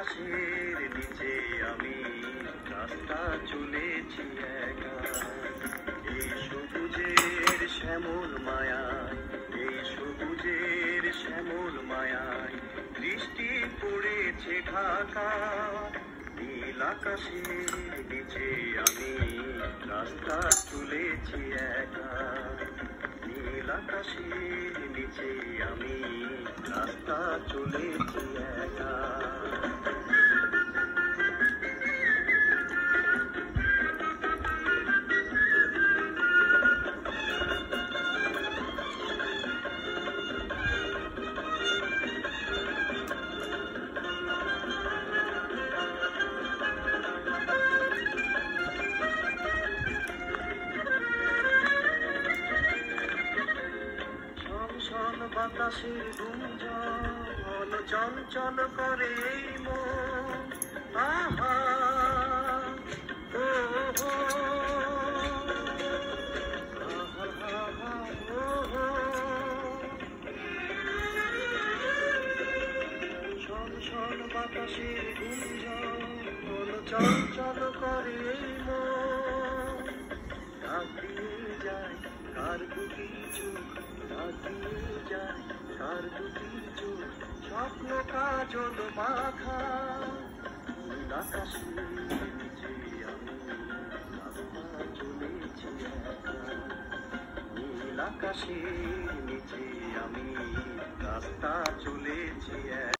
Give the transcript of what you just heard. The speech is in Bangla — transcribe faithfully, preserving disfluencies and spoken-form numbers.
আকাশের নিচে আমি রাস্তা চলেছি একা। এই সবুজের শ্যামল মায়ায়, এই সবুজের শ্যামল মায়ায় বৃষ্টি পড়েছে ঢাকা। নীল আকাশের নিচে আমি রাস্তা চলেছি একা। নীল আকাশের নিচে আমি রাস্তা চলেছি একা। বাতাসের গুঞ্জন চঞ্চল করে এই মন। আহা ও হো, আহা ও হো। শন শন বাতাসের গুঞ্জন চঞ্চল করে এই মন। ডাক দিয়ে যায় কার দুটি চোখ, ডাক দিয়ে যায় কার দুটি চোখ, স্বপ্ন কাজল মাখা। নীল আকাশের নিচে আমি রাস্তা চলেছি একা। নীল আকাশের নিচে আমি রাস্তা চলেছি একা।